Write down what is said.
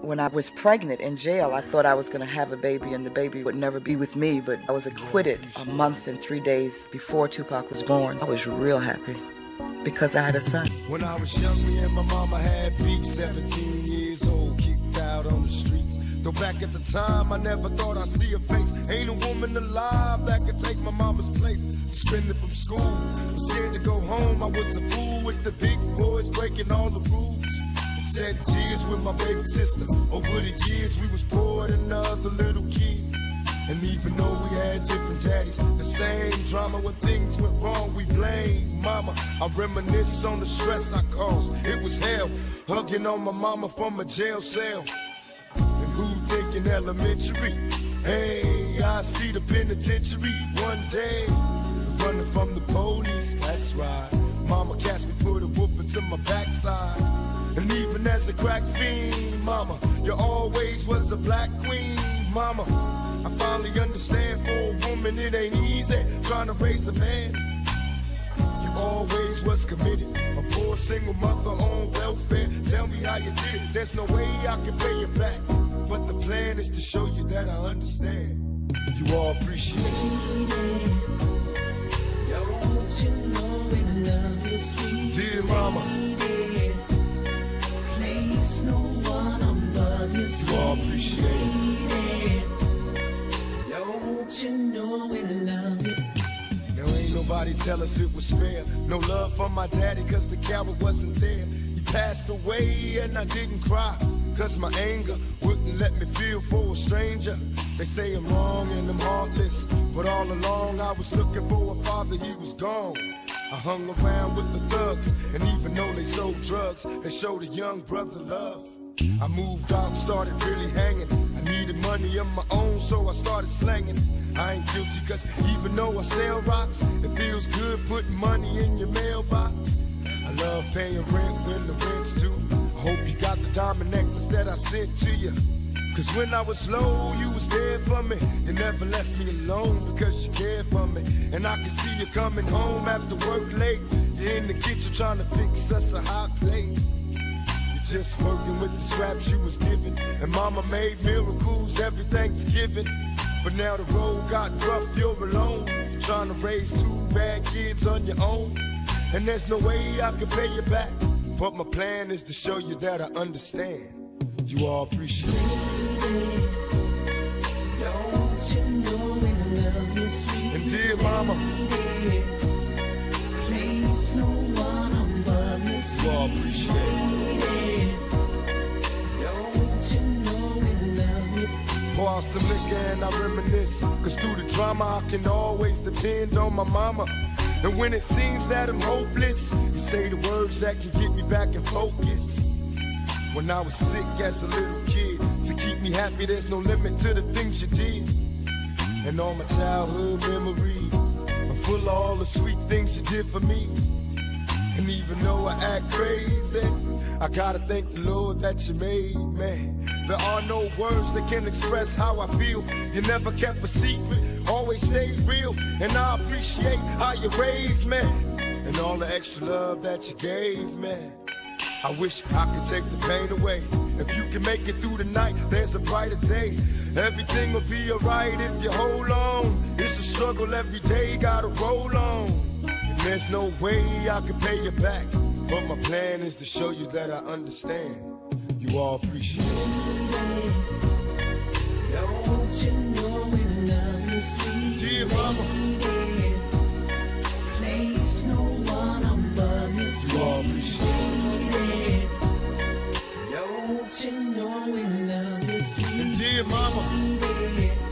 When I was pregnant in jail, I thought I was going to have a baby and the baby would never be with me, but I was acquitted a month and 3 days before Tupac was born. I was real happy because I had a son. When I was young, me and my mama had beef, 17 years old, kicked out on the streets. Though back at the time, I never thought I'd see her face. Ain't a woman alive that could take my mama's place. Suspended from school, was scared to go home. I was a fool with the big boys, breaking all the rules. Shed tears with my baby sister. Over the years, we was poor than other little kids. And even though we had different daddies, the same drama when things went wrong, we blame mama. I reminisce on the stress I caused. It was hell, hugging on my mama from a jail cell. And who thinking elementary? Hey, I see the penitentiary one day. Running from the police, that's right. Mama catch me, put a whooping to my backside. And even as a crack fiend, mama, you always was the black queen, mama. I finally understand for a woman it ain't easy trying to raise a man. You always was committed, a poor single mother on welfare. Tell me how you did it, there's no way I can pay you back. But the plan is to show you that I understand. You all appreciate it. Don't you know in love is sweet? Dear mama, place no one above you. You all appreciate it. Don't you know we love you? Now ain't nobody tell us it was fair. No love from my daddy cause the coward wasn't there. He passed away and I didn't cry cause my anger wouldn't let me feel for a stranger. They say I'm wrong and I'm heartless, but all along I was looking for a father, he was gone. I hung around with the thugs, and even though they sold drugs, they showed a young brother love. I moved out and started really hanging. I needed money of my own, so I started slanging. I ain't guilty, cause even though I sell rocks, it feels good putting money in your mailbox. I love paying rent when the rent's due. I hope you got the diamond necklace that I sent to you. Cause when I was low, you was there for me. You never left me alone because you cared for me. And I can see you coming home after work late. You're in the kitchen trying to fix us a hot plate. You're just working with the scraps you was given. And mama made miracles every Thanksgiving. But now the road got rough, you're alone. You're trying to raise 2 bad kids on your own. And there's no way I can pay you back. But my plan is to show you that I understand. You all appreciate it. Don't you know we love you, sweet? And dear mama, place no one above you, sweet. You all appreciate it. Don't you know we love you? Pour out some liquor and I reminisce. Cause through the drama I can always depend on my mama. And when it seems that I'm hopeless, you say the words that can get me back in focus. When I was sick as a little kid, to keep me happy there's no limit to the things you did. And all my childhood memories are full of all the sweet things you did for me. And even though I act crazy, I gotta thank the Lord that you made me. There are no words that can express how I feel. You never kept a secret, always stayed real. And I appreciate how you raised me, and all the extra love that you gave me. I wish I could take the pain away. If you can make it through the night, there's a brighter day. Everything will be alright if you hold on. It's a struggle every day, gotta roll on. And there's no way I can pay you back. But my plan is to show you that I understand. You all appreciate it. Don't you know we love you, sweet? Dear mama, place no one above you, sweet. you all appreciate it. Don't you know we love you, sweet? And dear mama,